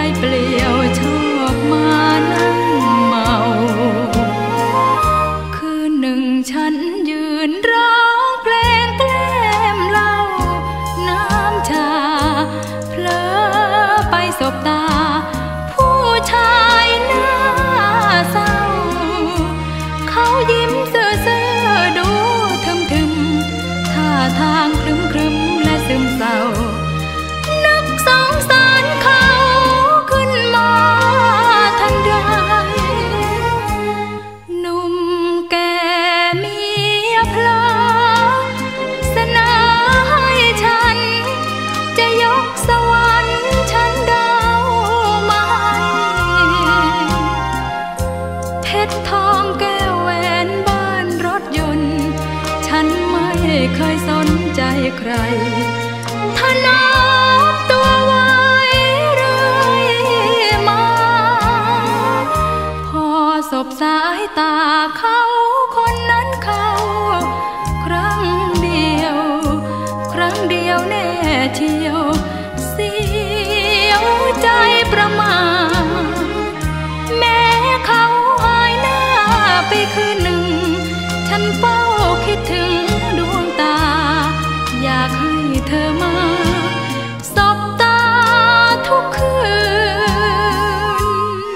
เปลี่ยวชอบมานั่งเมาคืนหนึ่งฉันยืนร้องเพลงแกล้มเหล้าน้ำชาเผลอไปสบตาผู้ชายหน้าเศร้าเขายิ้มเซ่อๆดูทึมๆท่าทางครึมๆและซึมเศร้านึกสงสารเขาขึ้นมาทันใดหนุ่มแก่เมียเพลอเสนอให้ฉันจะยกสวรรค์ฉันดาวมาเพชรทองแก้วแหวนบ้านรถยนต์ฉันไม่เคยสนใจใครถ้าน้อมตัวไว้เรื่อยมาพอสบสายตาเขาคนนั้นเขาครั้งเดียวแน่เชียวเสียวใจประมาทแม้เขาหายหน้าไปคืนหนึ่งฉันเฝ้าคิดถึงดวงตาอยากให้เธอมาสบตาทุกคืน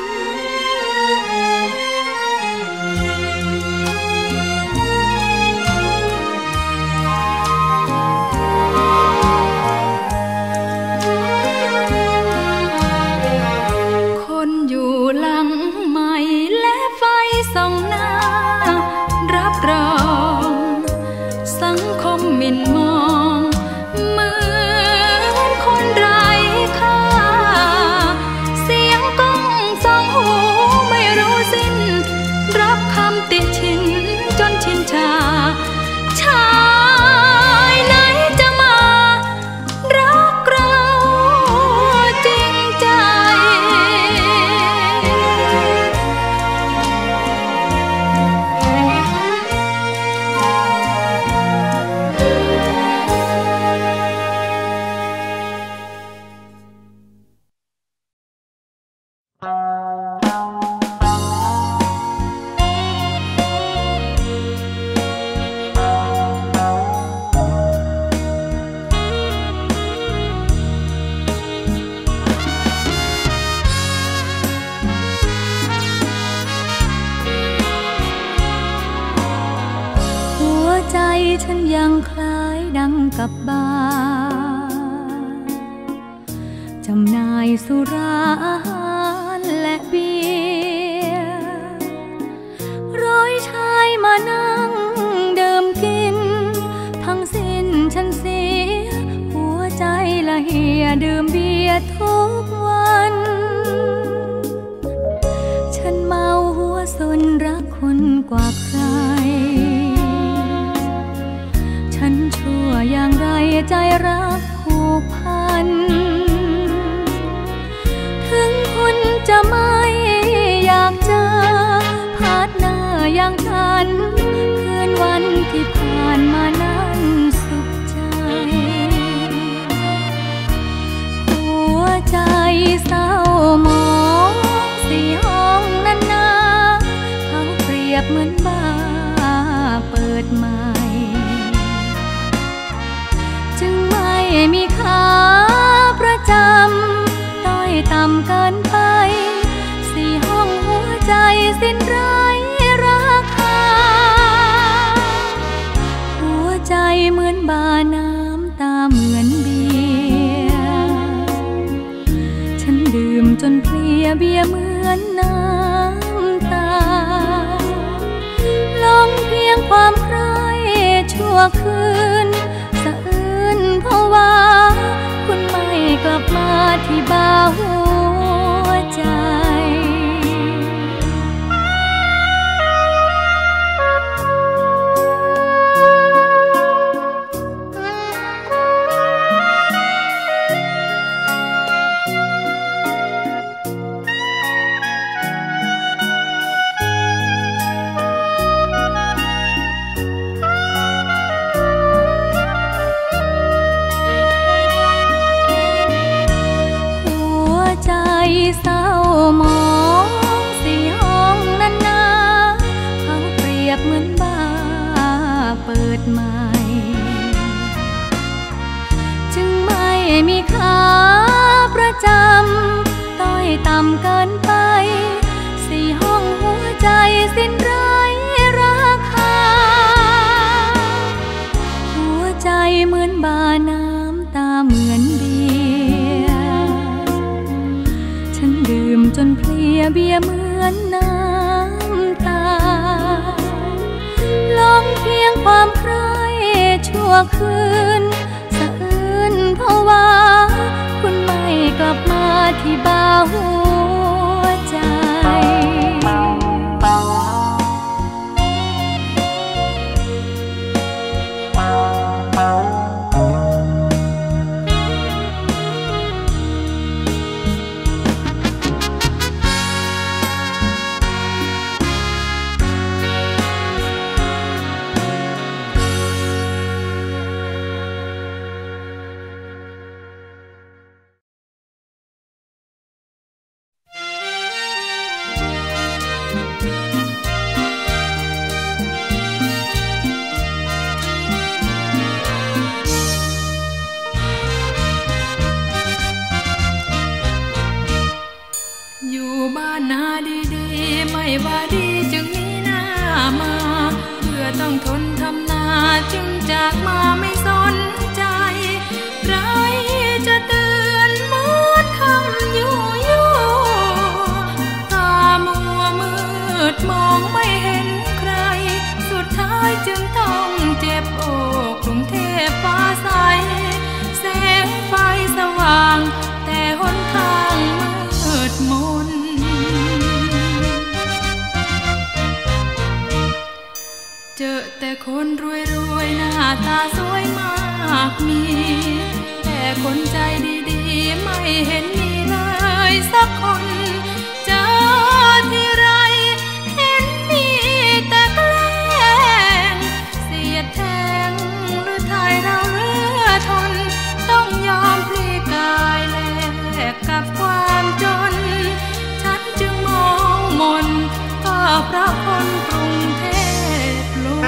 คนอยู่หลังใหม่และไฟส่องหน้ารับรองสังคมหมิ่นมองเหมือนคนไร้ค่าเสียงก้องสองหูไม่รู้สิ้นรับคำติชินจนชินชาชายไหนจะมารักเราจริงใจใจฉันยังคล้ายดังกับบาร์จำหน่ายสุราอาหารและเบียร์ร้อยชายมานั่งดื่มกินทั้งสิ้นฉันเสียหัวใจละเหี่ยดื่มเบียร์ทุกวันฉันเมาหัวซนรักคนกว่าใครฉันชั่วอย่างไรใจรักผูกพันถึงคุณจะไม่อยากเจอพาดหน้าอย่างฉันคืนวันที่ผ่านมานั้นสุขใจหัวใจเศร้าหมองสี่ห้องนั้นนาเขาเปรียบเหมือนบ้าเปิดใหม่มีค่าประจำต้อยต่ำเกินไปสี่ห้องหัวใจสิ้นไร้ราคาหัวใจเหมือนบาน้ำตาเหมือนเบียร์ฉันดื่มจนเพลียเบียร์เหมือนน้ำตาลงเพียงความใคร่ชั่วคืนเพราะว่าคุณไม่กลับมาที่บ้านหัวใจเศร้ามองสีห้องนั้นนาเขาเปรียบเหมือนบ้าเปิดใหม่จึงไม่มีค่าประจำต้อยต่ำเกินไปสี่ห้องหัวใจสิ้นไร้ราคาหัวใจเหมือนบาน้ำตาเหมือนเบียร์ฉันดื่มจนเพลียเบียร์เหมือนน้ำตาลองเพียงความใคร่ชั่วคืนสะอื้นเพราะว่าคุณไม่กลับมาที่บ่าหัวใจว่าดีจึงมีหน้ามาเพื่อต้องทนทำนาจึงจากมาไม่สนใจใครจะเตือนเหมือนคำยั่วตามัวมืดมองไม่เห็นใครสุดท้ายจึงต้องเจ็บอกกรุงเทพฟ้าใสแสงไฟสว่างแต่หนทางมืดมนเจอแต่คนรวยๆหน้าตาสวยมากมีแต่คนใจดีๆไม่เห็นมีเลยสักคนเจอที่ไรเห็นมีแต่แกล้งเสียดแทงหรือไทยเราเหลือทนต้องยอมพลีกายแลกกับความจนฉันจึงมองมนก็เพราะคนกรุงเทพ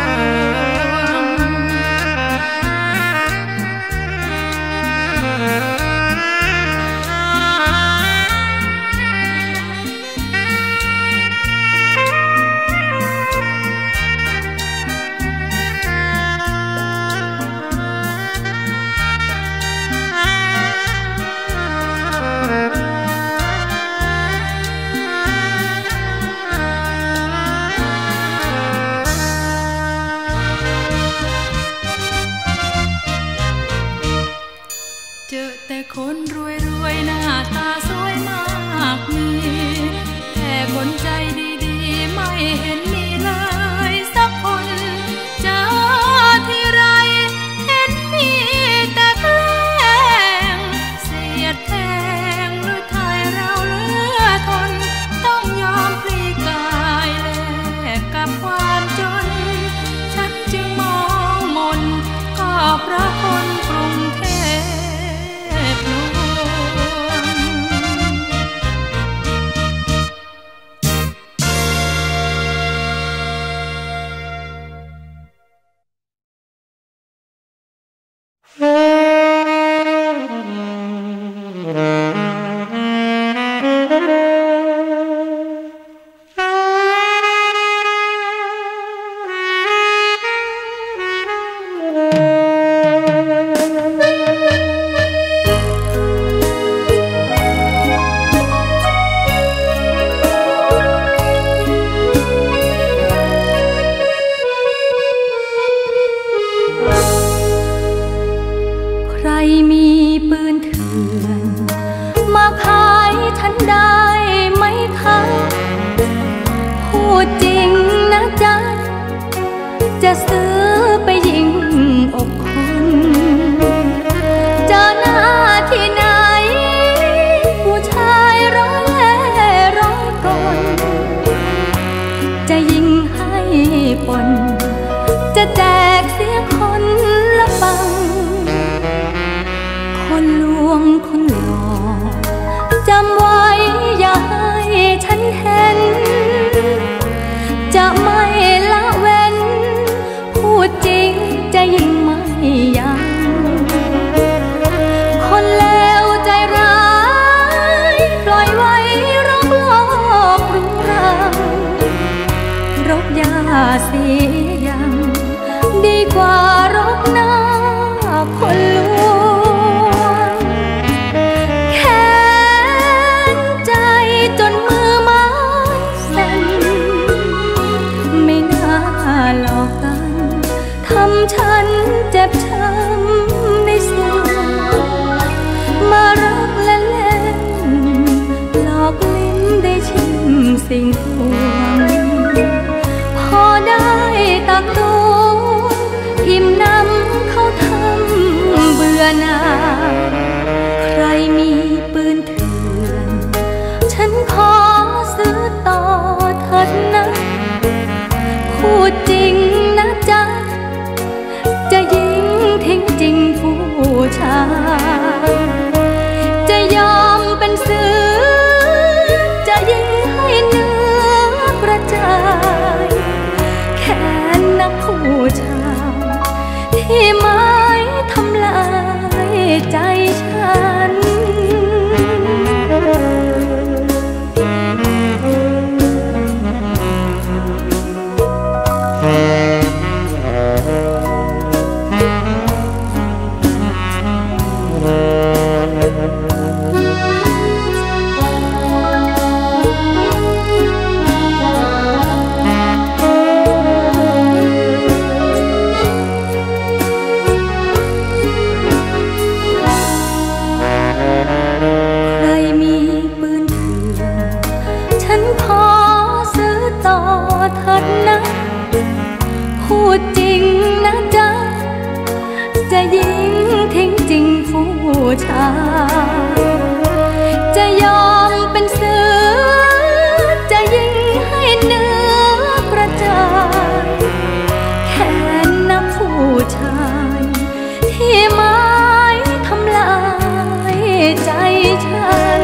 เจอแต่คนรวยๆหน้าตาสวยมากมีแต่คนใจดีๆไม่เห็นมีเลยสักคนเจอที่ไรเห็นมีแต่แกล้งเสียดแทงหรือไทยเราเหลือทนต้องยอมพลีกายแลกกับความจนฉันจึงมองมนก็เพราะคนกรุงเทพจะซื้อไปยิงอกคนเจอหน้าที่ไหนผู้ชายร้อยแล่ร้อยกลจะยิงให้ปนจะแจกเสียคนละฟังคนลวงคนหลอกจำไว้เสียยังดีกว่ารบหน้าคนลวงแค้นใจจนมือไม้สั่นไม่น่าหลอกกันทำฉันเจ็บช้ำในสวงมารักเล่นๆหลอกลิ้นได้ชิมสิ่งปวงพอได้ตักตวงอิ่มน้ำเขาทำเบื่อหน่ายใครมีปืนเถื่อนฉันขอซื้อต่อเถิดนะพูดจริงนะจ๊ะจะยิงทิ้งจริงผู้ชายจะยอมเป็นเสือจะยิงให้เนื้อกระจายแค่นักผู้ชายที่ไม้ทำลายใจฉันพูดจริงนะจ๊ะจะยิงทิ้งจริงผู้ชายจะยอมเป็นเสือจะยิงให้เนื้อกระจายแค่นักผู้ชายที่ไม้ทำลายใจฉัน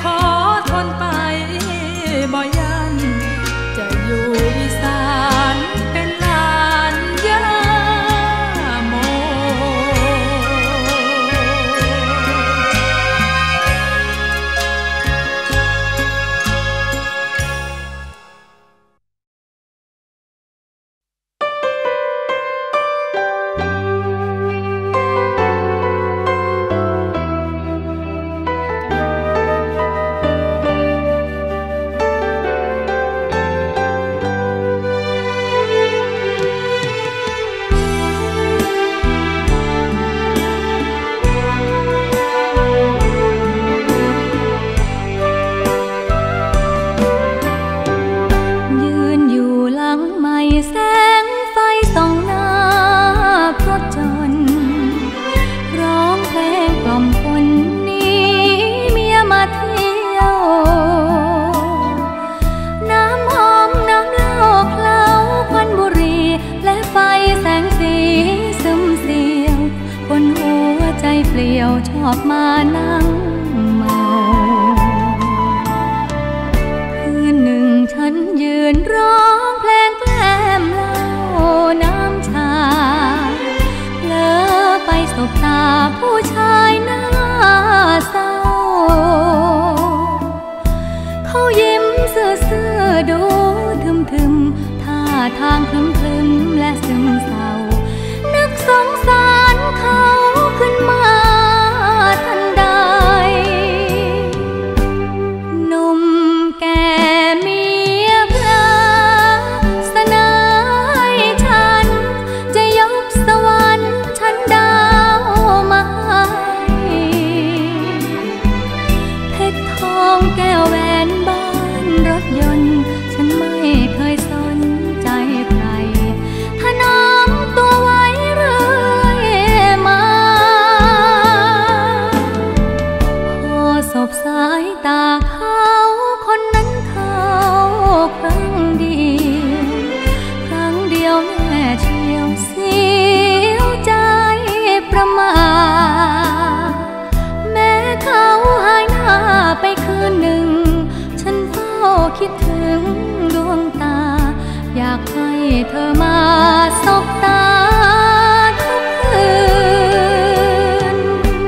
อทนไปบ่ยันจะอยู่อีสานเป็นหลานยาโมชอบมานั่งเมาคืนหนึ่งฉันยืนร้องเพลงแกล้มเหล้าน้ำชาเลอไปสบตาผู้ชายหน้าเศร้าเขายิ้มซื่อๆดูทึมๆท่าทางคลึมๆและซึมเศร้านึกสงสารเขาขึ้นมาทันใดหนุ่มแก่เมียเพลอเสนอให้ฉันจะยกสวรรค์ชั้นดาวมาให้เพชรทองแก้วแหวนบ้านรถยนต์ฉันไม่เคยสนใจใครถนอมตัวไว้เรื่อยมาสบสายตาเขาคนนั้นเขาครั้งเดียวแน่เชียวเสียวใจประมาทแม้เขาหายหน้าไปคืนหนึ่งฉันเฝ้าคิดถึงดวงตาอยากให้เธอมาสบตาทุกคืน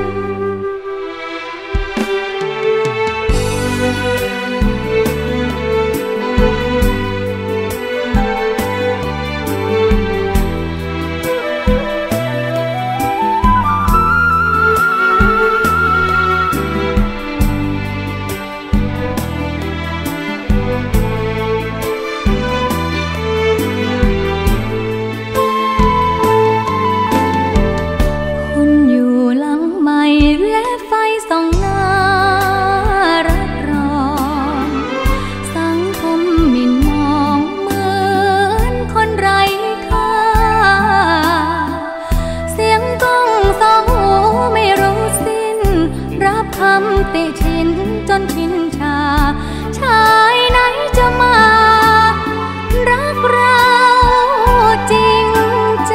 ติชินจนชินชาชายไหนจะมารักเราจริงใจ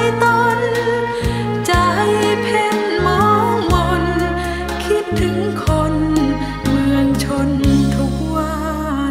ตนใจเพ่นมองมนคิดถึงคนเมืองชนทุกวัน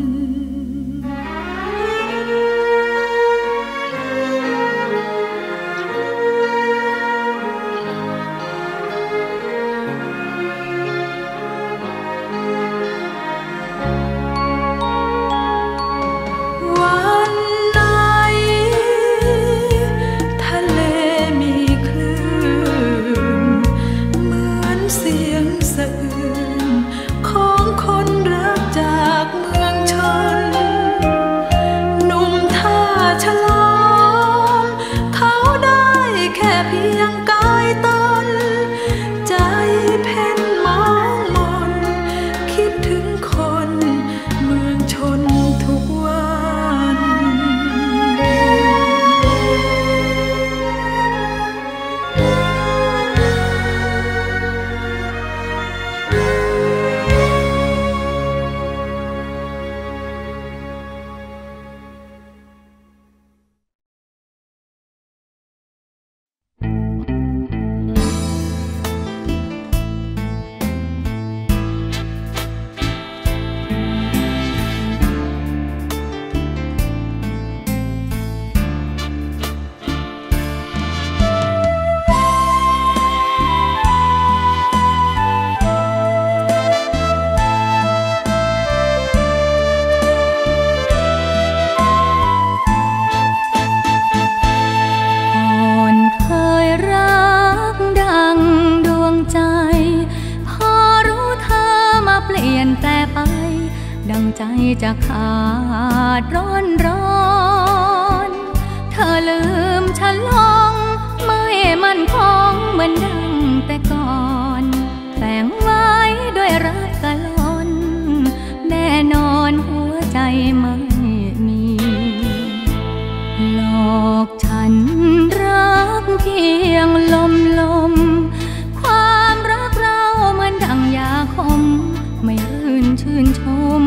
ใจจะขาดร้อนเธอลืมฉันลงไม่มันคงเหมือนดังแต่ก่อนแฝงไว้ด้วยรักกะล่อนแน่นอนหัวใจไม่มีหลอกฉันรักเพียงลมความรักเราเหมือนดังยาคมไม่รื่นชื่นชม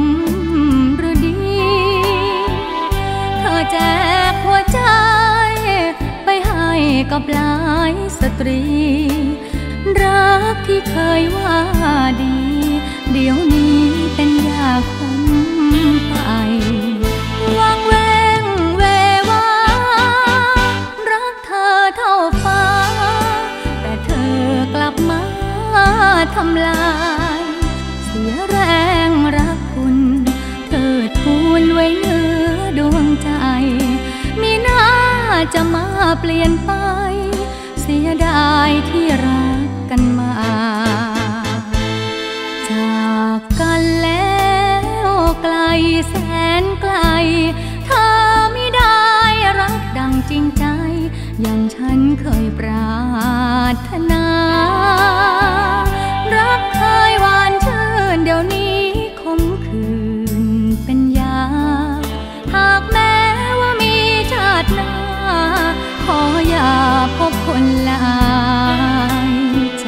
แจกหัวใจไปให้กับหลายสตรีรักที่เคยว่าดีเดี๋ยวนี้เป็นยาคมไปวางเวงเววารักเธอเท่าฟ้าแต่เธอกลับมาทำลายเสียแรงรักคุณเธอทูลไว้เนื้อดวงใจมีหน้าจะมาเปลี่ยนไปเสียดายที่รักกันมาจากกันแล้วไกลแสนไกลเธอไม่ได้รักดังจริงใจอย่างฉันเคยปรารถนารักเคยหวานชื่นเดี๋ยวนี้คมคืนเป็นยาหากแม้ว่ามีชาติหน้าขออย่าพบคนหลายใจ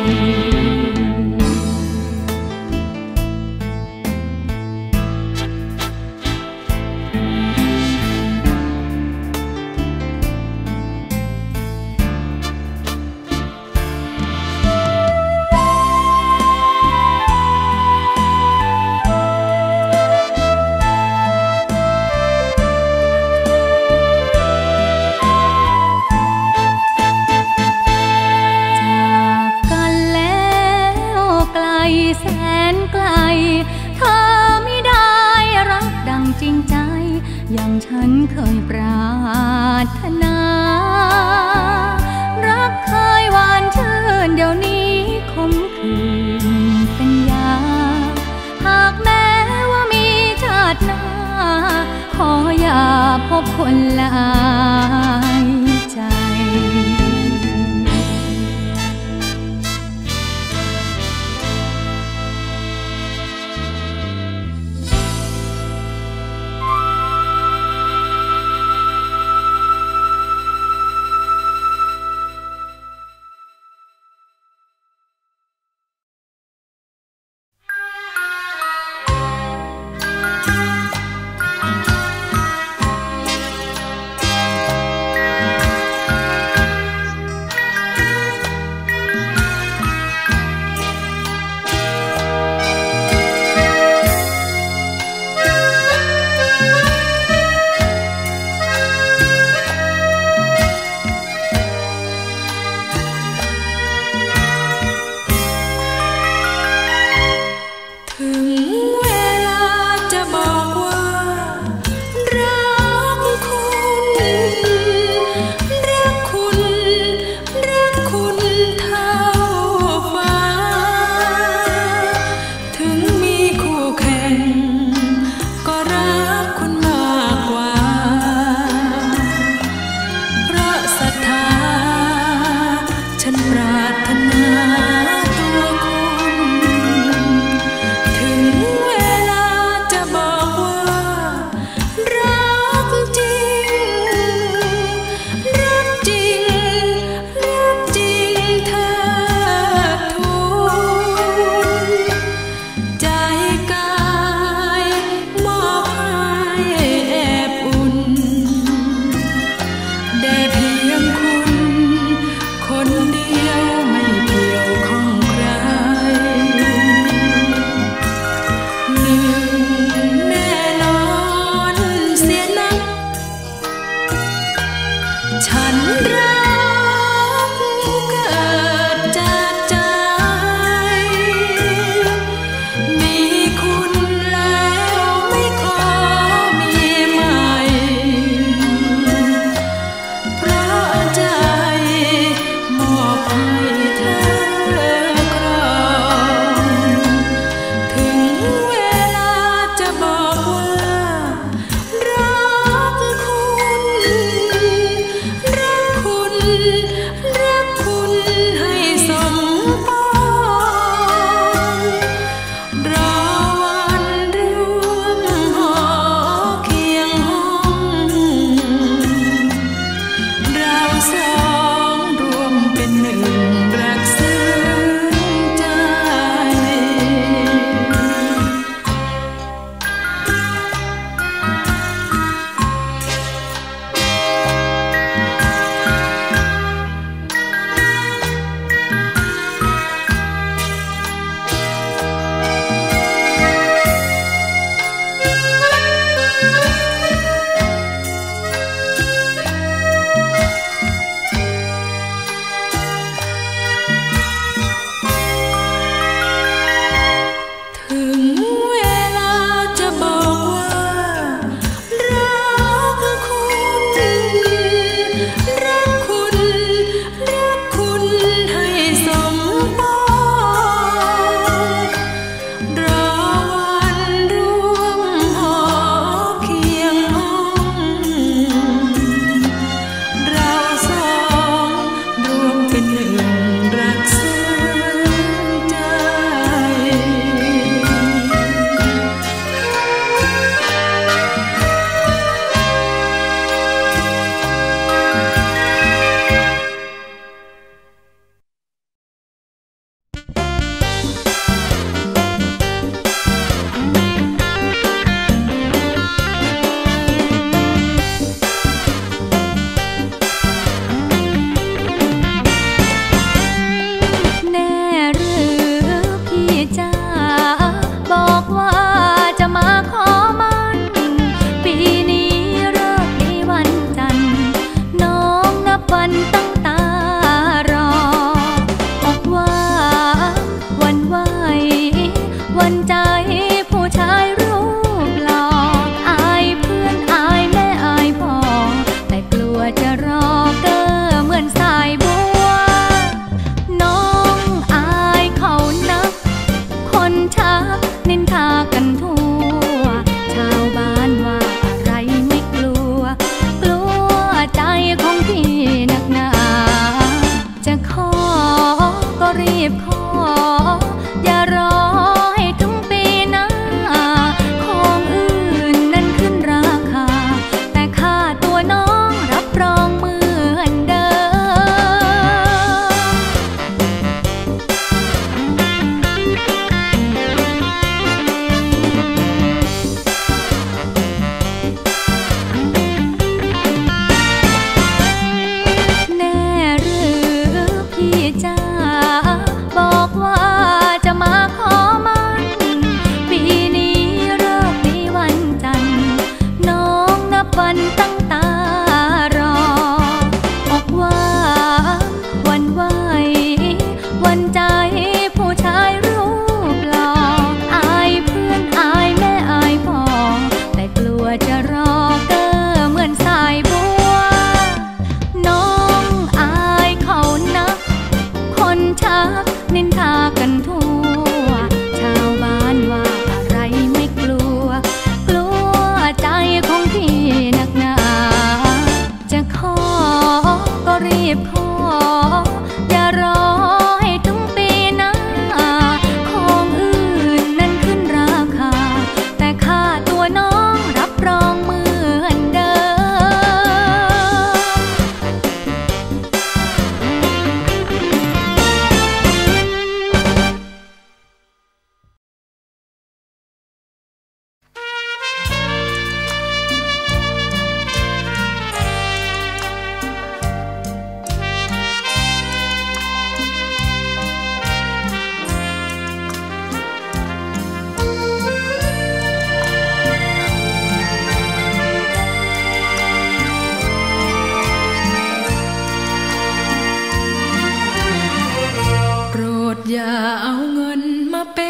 แสนไกลเธอไม่ได้รักดังจริงใจอย่างฉันเคยปรารถนารักเคยหวานชื่นเดี๋ยวนี้คมคืนเป็นยาหากแม้ว่ามีชาติหน้าขออย่าพบคนหลายใจเฉันปรารถนาตัวคุณถึงเวลาจะบอกว่ารักจริงรักจริงรักจริงเธอทูลใจกายมอบให้แอบอุ่นได้เพียงคุณคนเดียวไม่เกี่ยวข้องใครหนึ่งแน่นอนเสียนักฉันรักเกิดจากใจมีคุณแล้วไม่ขอมีใหม่เพราะใจมอบให้เธอครองถึงเวลาจะบอกว่ารักคุณรักคุณรักคุณให้สมปองรอวันร่วมหอเคียงห้องเราสองรวมเป็นหนึ่งรักซึ้งใจ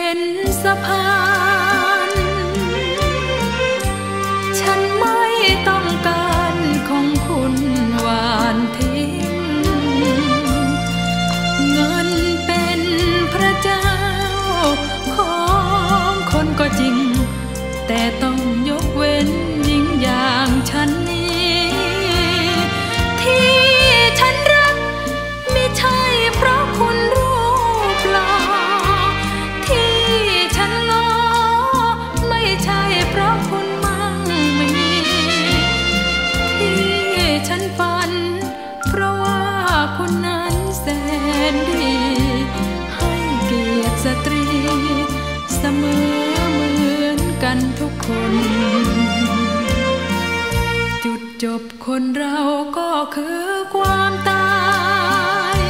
เป็นสะพานฉันไม่ต้องการของคุณหวานทิ้งเงินเป็นพระเจ้าของคนก็จริงแต่ต้องยกเว้นหญิงอย่างฉันนี้ที่ฉันรักไม่ใช่เพราะคุณรูปหล่อที่ฉันง้อไม่ใช่เพราะคุณมั่งมีที่ฉันฝันเพราะว่าคุณนั้นแสนดีให้เกียรติสตรีเสมอเหมือนกันทุกคนจุดจบคนเราก็คือความตาย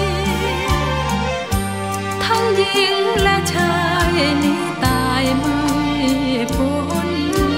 ทั้งหญิงและชายนี้ตายไม่พ้น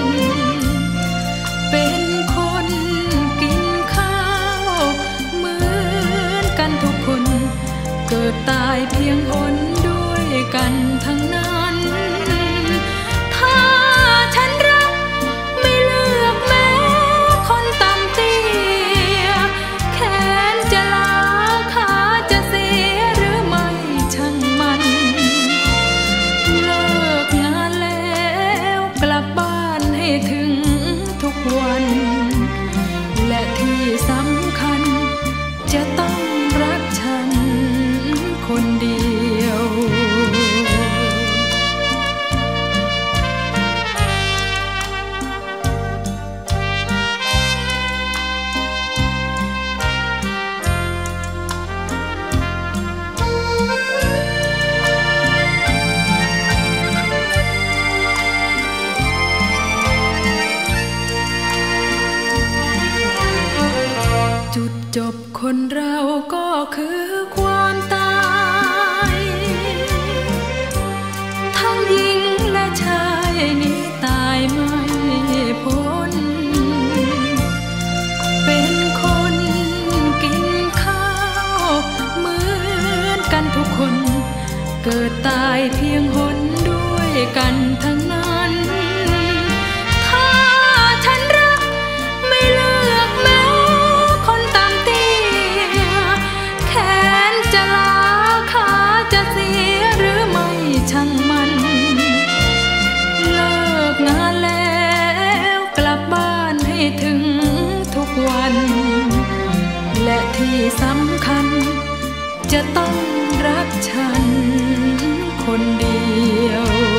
เป็นคนกินข้าวเหมือนกันทุกคนเกิดตายเพียงหนด้วยกันทั้งนั้นถ้าฉันรักไม่เลือกแม้คนต่ำเตี้ยแขนจะลาขาจะเสียหรือไม่ช่างมันเลิกงานแล้วกลับบ้านให้ถึงทุกวันและที่สำคัญจะต้องรักฉันคนเดียวจุดจบคนเราก็คือความตายทั้งหญิงและชายนี้ตายไม่พ้นเป็นคนกินข้าวเหมือนกันทุกคนเกิดตายเพียงหนด้วยกันทั้งนั้นถ้าฉันรักไม่เลือกแม้คนต่ำเตี้ยแขนจะลาขาจะเสียหรือไม่ช่างมันเลิกงานแล้วกลับบ้านให้ถึงทุกวันและที่สำคัญจะต้องรักฉันคนเดียว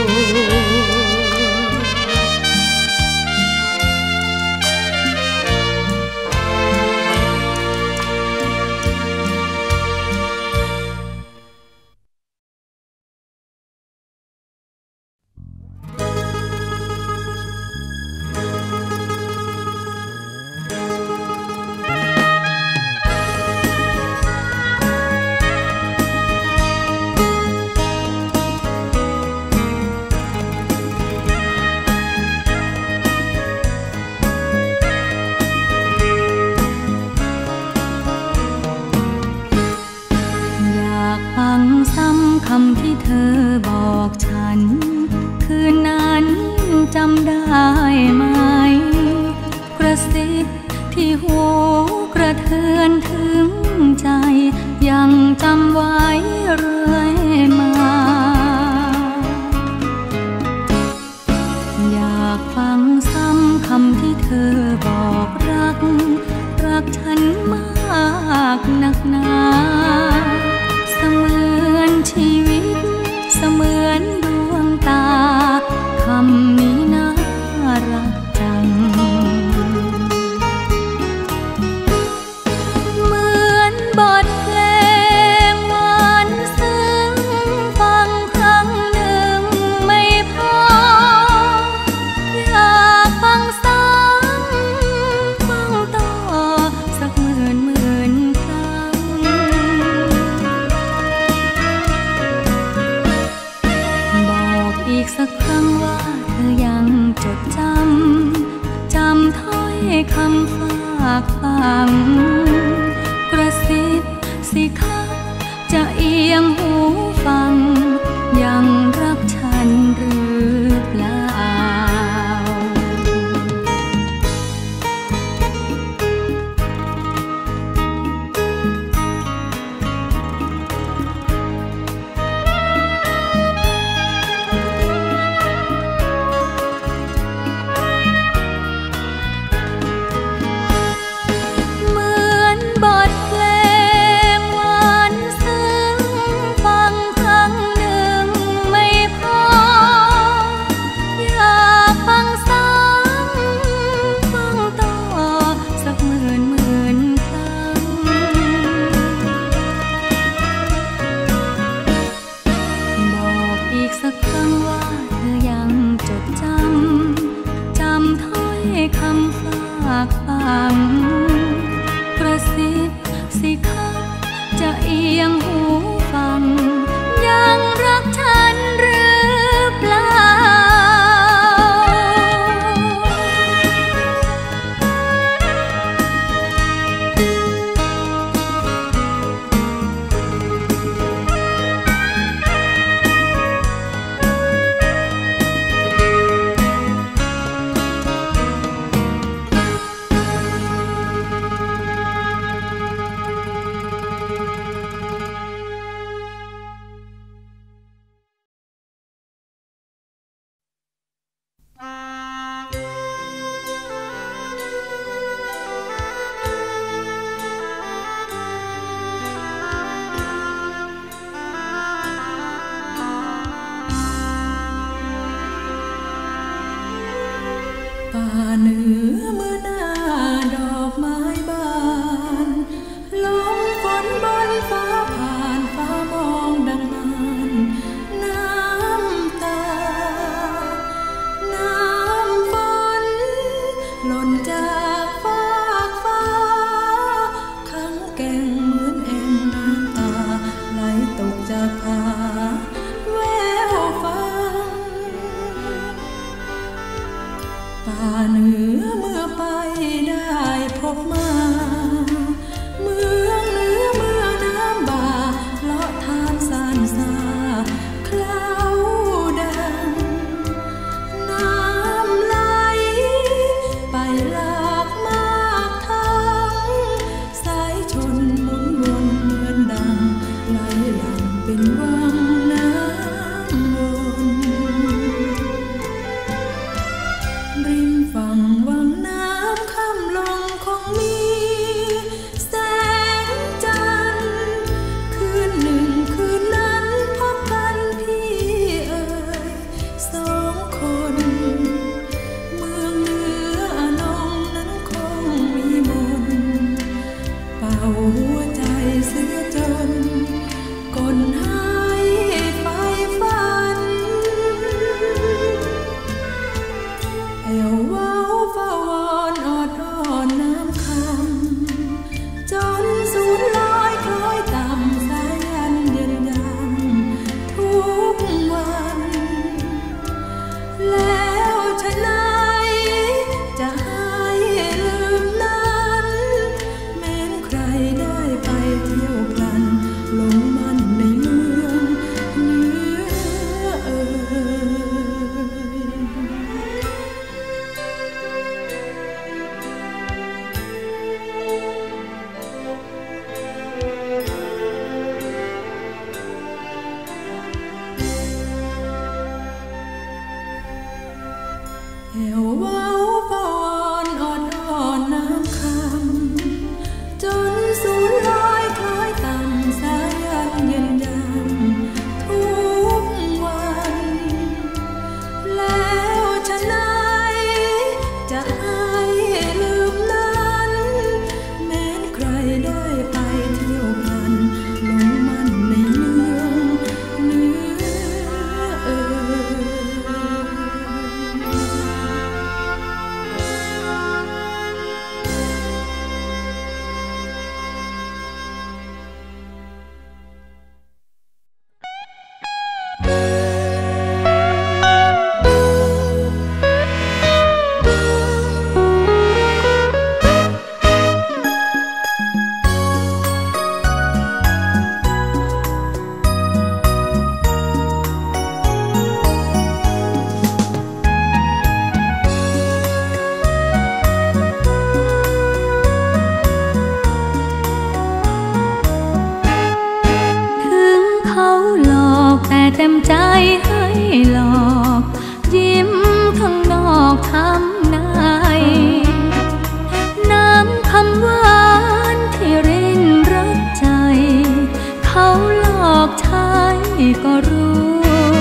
ำที่เธอบอกฉันคืนนั้นจำได้ไหมกระซิบที่หูกระเทือนถึงใจยังจำไว้เรื่อยมาอยากฟังซ้ำคำที่เธอบอกรักฉันมากนักหนาเสมือนชีวิตเสมือนดวงตาคำนี้น่ารักจังเหมือนบทเพลงหวานซึ้งฟังครั้งหนึ่งไม่พออยากฟังซ้ำฟังต่อสักหมื่นครั้งบอกอีกสักครั้งว่าเธอยังจดจำถ้อยคำฝากฝังกระซิบสิคะจะเอียงหูฟังยังรักฉันจะเอียงหูฟังยังรักฉันหรือเปล่าป่าเหนือเมื่อหน้าดอกไม้บานลมฝนบนฟ้าผ่านฟ้ามองดังมานน้ำตาน้ำฝนหล่นจากฟากฟ้าขังแก่งเหมือนเอ็นน้ำตาไหลตกจากผาแววฟ้าป่าเหนือเมื่อไปได้พบมาเมืองเหนือเมื่อน้ำบ่าเลาะทานสานซาคลาวดังน้ำไหลไปหลากมากทางสายชนหมุนวนเหมือนดังไหลหลั่งเป็นวังน้ำวนริมฝั่งวังน้ำค่ำลงคงมีแสงจันทร์คืนหนึ่งคืนนั้นพบกันพี่เอ๋ยสองคนเมืองเหนืออนงนั้นคงมีมนต์เป่าหัวใจเสียจนกลให้ไฟฝันแอวว้าวฟ้าวอนอดอ้อนน้ำคำจนสูญลอยคล้อยต่ำสายันเย็นยำทุกวันแล้วฉะไหนจะให้ลืมนั้นแม้นใครได้ไปเที่ยวพลันหลงมันในเมืองเหนือเอ่ย แอวว้าวฟ้าวอนอดอ้อนน้ำคำจนสูญลอยคล้อยต่ำสายันเย็นยำทุกวันแล้วฉะไหนจะให้ลืมนั้นแม้นใครได้ไปเที่ยวพลันหลงมันในเมืองเหนือเอ่ยเต็มใจให้หลอกยิ้มข้างนอกทำในน้ำคำหวานที่รินรักใจเขาหลอกใช้ก็รู้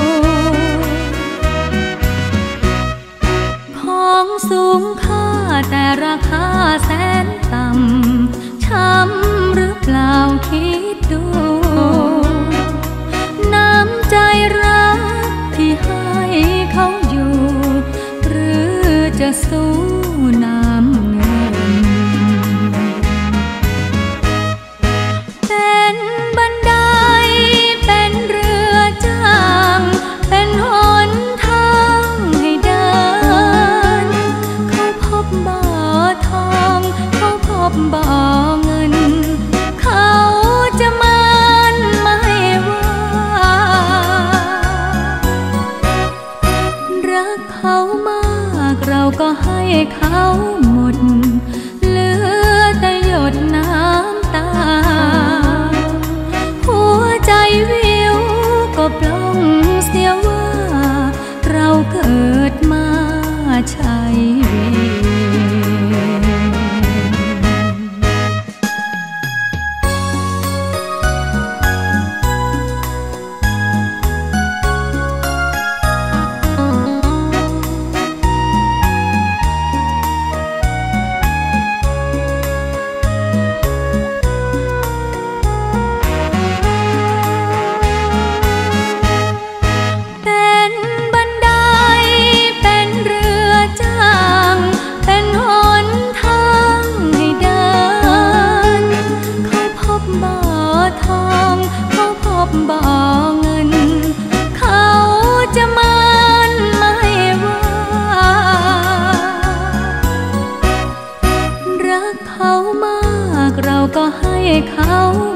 ของสูงค่าแต่ราคาแสนต่ำช้ำหรือเปล่าคิดดูน้ำใจรักที่ให้เขาอยู่หรือจะสู้น้ำเงินเป็นทองเขาพบบ่อเงินเขาจะมันไม่ว่ารักเขามากเราก็ให้เขา